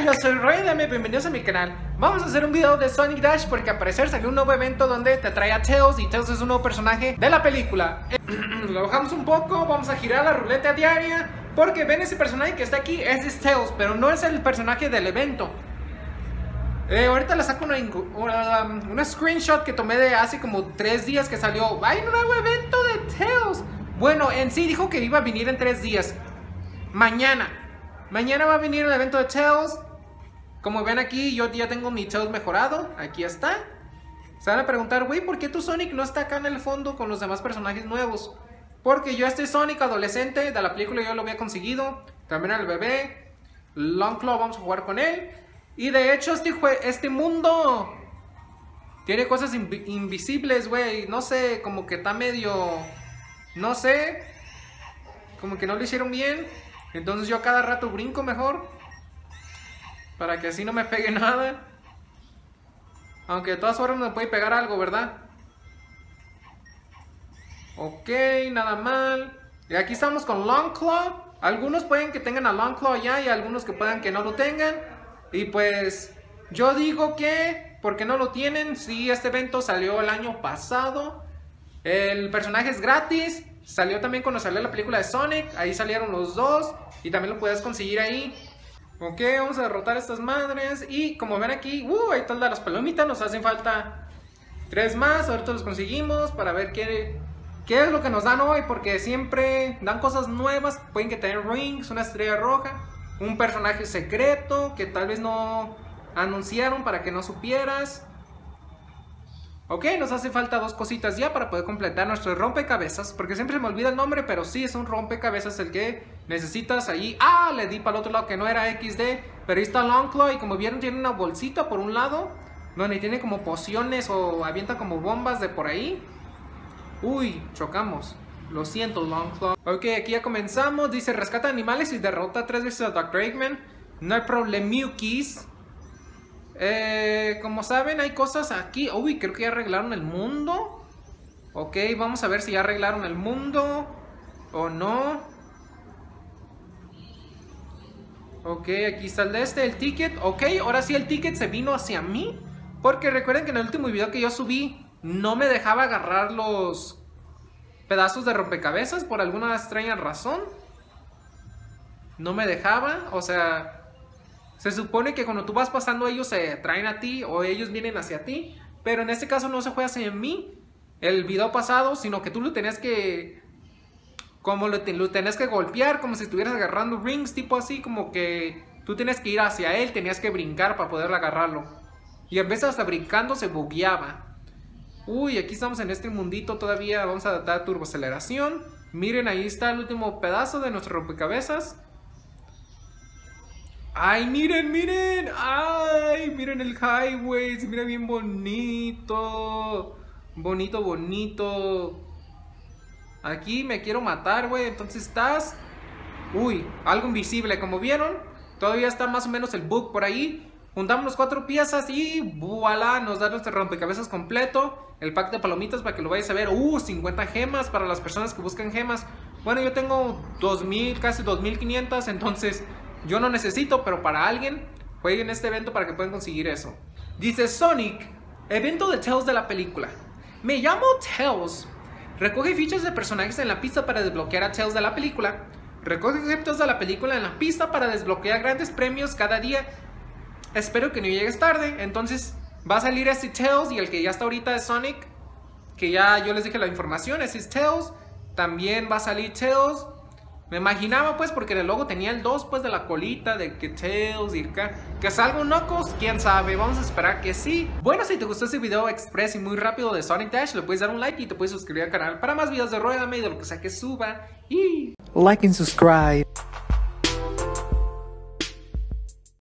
Hola, yo soy Roy, bienvenidos a mi canal. Vamos a hacer un video de Sonic Dash porque al parecer salió un nuevo evento donde te trae a Tails y Tails es un nuevo personaje de la película. Lo bajamos un poco, vamos a girar la ruleta diaria porque ven ese personaje que está aquí, ese es Tails, pero no es el personaje del evento. Ahorita le saco una screenshot que tomé de hace como 3 días que salió. ¡Hay un nuevo evento de Tails! Bueno, en sí dijo que iba a venir en 3 días. Mañana va a venir el evento de Tails. Como ven aquí, yo ya tengo mi Tails mejorado. Aquí está. Se van a preguntar, güey, ¿por qué tu Sonic no está acá en el fondo con los demás personajes nuevos? Porque yo este Sonic adolescente de la película yo lo había conseguido. También al bebé Longclaw vamos a jugar con él. Y de hecho este mundo tiene cosas invisibles, güey. No sé, como que está medio... No sé. Como que no lo hicieron bien. Entonces yo cada rato brinco mejor. Para que así no me pegue nada. Aunque de todas formas me puede pegar algo, ¿verdad? Ok, nada mal. Y aquí estamos con Longclaw. Algunos pueden que tengan a Longclaw ya y algunos que puedan que no lo tengan. Y pues yo digo que, ¿por qué no lo tienen? Sí, este evento salió el año pasado. El personaje es gratis. Salió también cuando salió la película de Sonic. Ahí salieron los dos. Y también lo puedes conseguir ahí. Ok, vamos a derrotar a estas madres. Y como ven aquí, ahí están las palomitas. Nos hacen falta 3 más. Ahorita los conseguimos para ver qué es lo que nos dan hoy. Porque siempre dan cosas nuevas. Pueden que tengan rings, una estrella roja, un personaje secreto que tal vez no anunciaron para que no supieras. Ok, nos hace falta 2 cositas ya para poder completar nuestro rompecabezas. Porque siempre se me olvida el nombre, pero sí es un rompecabezas el que necesitas ahí. Ah, le di para el otro lado que no era XD. Pero ahí está Longclaw y como vieron tiene una bolsita por un lado donde tiene como pociones o avienta como bombas de por ahí. Uy, chocamos. Lo siento, Longclaw. Ok, aquí ya comenzamos. Dice, rescata animales y derrota 3 veces a Dr. Eggman. No hay problemiukis. Como saben, hay cosas aquí. Uy, creo que ya arreglaron el mundo. Ok, vamos a ver si ya arreglaron el mundo o no. Ok, aquí está el ticket. Ok, ahora sí el ticket se vino hacia mí. Porque recuerden que en el último video que yo subí no me dejaba agarrar los pedazos de rompecabezas por alguna extraña razón. No me dejaba, o sea... Se supone que cuando tú vas pasando ellos se traen a ti o ellos vienen hacia ti. Pero en este caso no se fue hacia mí el video pasado, sino que tú lo tenías que... Como lo tenías que golpear, como si estuvieras agarrando rings, tipo así, como que tú tenías que ir hacia él, tenías que brincar para poder agarrarlo. Y en vez de hasta brincando se bugueaba. Uy, aquí estamos en este mundito todavía, vamos a dar turboaceleración. Miren, ahí está el último pedazo de nuestro rompecabezas. ¡Ay, miren, miren! ¡Ay, miren el highway! Se mira bien bonito. Bonito, bonito. Aquí me quiero matar, güey. Entonces estás... Uy, algo invisible. Como vieron, todavía está más o menos el bug por ahí. Juntamos las 4 piezas y voilà, nos da nuestro rompecabezas completo. El pack de palomitas para que lo vayas a ver. 50 gemas para las personas que buscan gemas. Bueno, yo tengo 2000, casi 2500, entonces... Yo no necesito, pero para alguien, jueguen este evento para que puedan conseguir eso. Dice Sonic, evento de Tails de la película. Me llamo Tails. Recoge fichas de personajes en la pista para desbloquear a Tails de la película. Recoge objetos de la película en la pista para desbloquear grandes premios cada día. Espero que no llegues tarde. Entonces va a salir este Tails y el que ya está ahorita es Sonic. Que ya yo les dije la información, ese es Tails. También va a salir Tails. Me imaginaba pues porque en el logo tenía el 2 pues de la colita de que Tails y que salga un Knuckles, quién sabe, vamos a esperar que sí. Bueno, si te gustó este video express y muy rápido de Sonic Dash, le puedes dar un like y te puedes suscribir al canal para más videos de Roy y de lo que sea que suba. Y... Like and subscribe.